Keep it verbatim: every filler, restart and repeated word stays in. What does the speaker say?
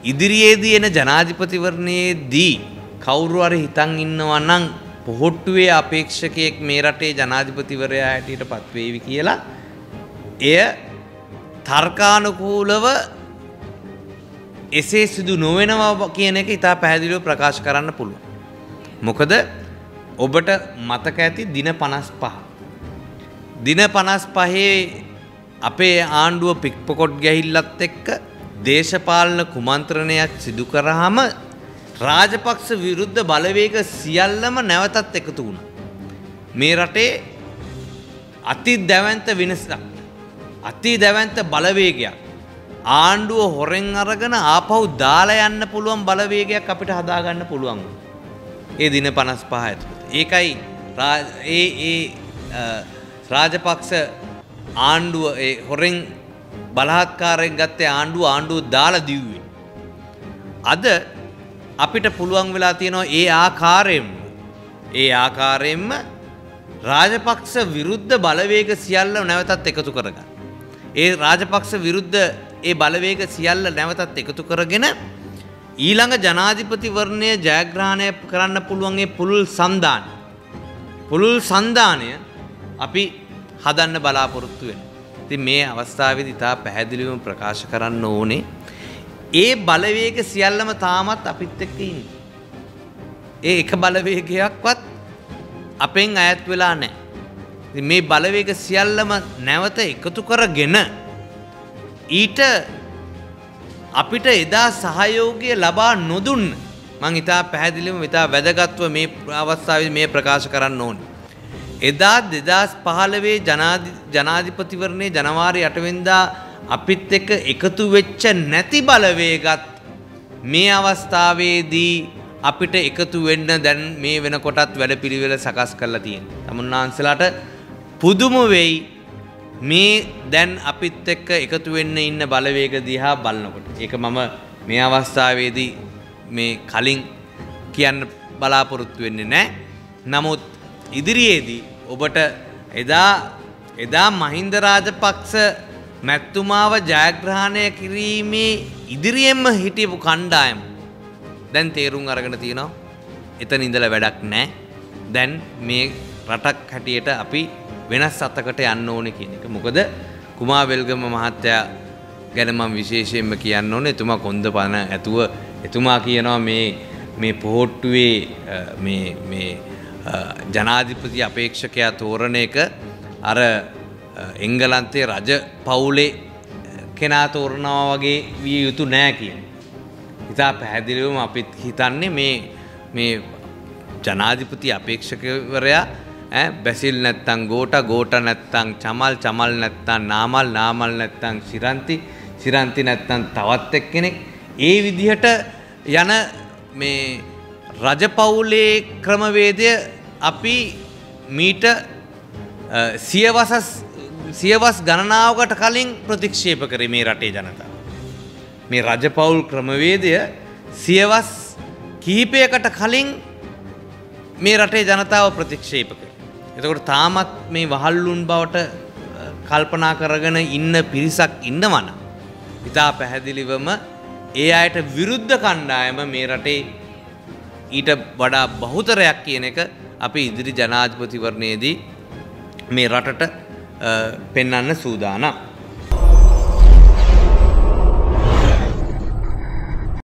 ඉදිරියේදී එන ජනාධිපතිවරණයේදී කවුරු හරි හිතන් ඉන්නවා නම් පොහොට්ටුවේ අපේක්ෂකයෙක් මේ රටේ ජනාධිපතිවරයා හැටියට පත් වේවි කියලා එය තර්කානුකූලව එසේ සිදු නොවෙනවා කියන එක ඉතා පැහැදිලිව ප්‍රකාශ කරන්න පුළුවන්. මොකද ඔබට මතක ඇති දින පනස් පහ. දින පනස් පහේ අපේ ආණ්ඩුව පික්පොකොට් ගැහිල්ලත් එක්ක දේශපාලන කුමන්ත්‍රණයක් සිදු කරාම රාජපක්ෂ විරුද්ධ බලවේග සියල්ලම නැවතත් එකතු වුණා. මේ රටේ අති දැවැන්ත වෙනසක්, අති දැවැන්ත බලවේගයක් ආණ්ඩුව හොරෙන් අරගෙන ආපහු දාලා යන්න පුළුවන් බලවේගයක් අපිට හදාගන්න පුළුවන්. ඒ දින පනස් පහ ඇතුළත. ඒකයි ඒ ඒ රාජපක්ෂ ආණ්ඩුව ඒ හොරෙන් බලහත්කාරයෙන් ගත්තේ ආණ්ඩුව ආණ්ඩුව දාලා දිව්වේ. අද අපිට පුළුවන් වෙලා තියෙනවා ඒ ආකාරයෙන්ම ඒ ආකාරයෙන්ම රාජපක්ෂ විරුද්ධ බලවේග සියල්ල නැවතත් එකතු කරගන්න. ඒ රාජපක්ෂ විරුද්ධ ඒ බලවේග සියල්ල නැවතත් එකතු කරගෙන ඊළඟ ජනාධිපතිවරණය ජයග්‍රහණය කරන්න පුළුවන් ඒ පුළුල් සන්දානය පුළුල් සන්දානය අපි හදන්න බලාපොරොත්තු වෙනවා. ඉතින් මේ අවස්ථාවේදී තා පැහැදිලිවම ප්‍රකාශ කරන්න ඕනේ ඒ බලවේග සියල්ලම තාමත් අපිත් එක්ක ඉන්නේ. ඒ එක බලවේගයක්වත් අපෙන් ඈත් වෙලා නැහැ. ඉතින් මේ බලවේග සියල්ලම නැවත එකතු කරගෙන ඊට අපිට එදා සහයෝගය ලබා නොදුන්න මම ඉතා පැහැදිලිවම ඉතා වැදගත්ව මේ අවස්ථාවේදී මේ ප්‍රකාශ කරන්න ඕනේ. එදා දෙදහස් පහළොව ජනාධිපතිවරණයේ ජනවාරි අට වෙනිදා අපිත් එක්ක එකතු වෙච්ච නැති බලවේගත් මේ අවස්ථාවේදී අපිට එකතු වෙන්න දැන් මේ වෙනකොටත් වැඩපිළිවෙල සකස් කරලා තියෙනවා. තමුන්නාන්සලාට පුදුම වෙයි මේ දැන් අපිත් එක්ක එකතු වෙන්න ඉන්න බලවේග දිහා බලනකොට. ඒක මම මේ අවස්ථාවේදී මේ කලින් කියන්න බලාපොරොත්තු වෙන්නේ නැහැ. නමුත් ඉදිරියේදී ඔබට එදා එදා මහින්ද රාජපක්ෂ මැතිතුමාව ජයග්‍රහණය කිරීමේ ඉදිරියෙන්ම හිටියපු කණ්ඩායම දැන් තේරුම් අරගෙන තියෙනවා එතන ඉඳලා වැඩක් නැහැ. දැන් මේ රටක් හැටියට අපි වෙනස් අතකට යන්න ඕනේ කියන එක. මොකද කුමාර වෙල්ගම මහත්තයා ගැන මම විශේෂයෙන්ම කියන්න ඕනේ. එතුමා කොන්ද පන ඇතුව එතුමා කියනවා මේ මේ පොහොට්ටුවේ මේ මේ ජනාධිපති අපේක්ෂකයා තෝරන එක අර එංගලන්තයේ රජ පවුලේ කෙනා තෝරනවා වගේ විය යුතු නෑ කියන. ඉතා පැහැදිලිවම අපිත් හිතන්නේ මේ මේ ජනාධිපති අපේක්ෂකවරයා ඈ බැසිල් නැත්තම් ගෝට ගෝට නැත්තම් චමල් චමල් නැත්තම් නාමල් නාමල් නැත්තම් සිරන්ති සිරන්ති නැත්තම් තවත් එක්කෙනෙක් ඒ විදිහට යන මේ රජපෞලේ ක්‍රමවේදය අපි මීට සියවස් සියවස් ගණනාවකට කලින් ප්‍රතික්ෂේප කරේ මේ රටේ ජනතාව. මේ රජපෞල් ක්‍රමවේදය සියවස් කිහිපයකට කලින් මේ රටේ ජනතාව ප්‍රතික්ෂේප කරේ. එතකොට තාමත් මේ වහල්ලුන් බවට කල්පනා කරගෙන ඉන්න පිරිසක් ඉන්නවනම් ඉතා පැහැදිලිවම ඒ අයට විරුද්ධ කණ්ඩායම මේ රටේ ඊට වඩා බහුතරයක් කියන එක අපි ඉදිරි ජනාධිපතිවරණයේදී මේ රටට පෙන්වන්න සූදානම්.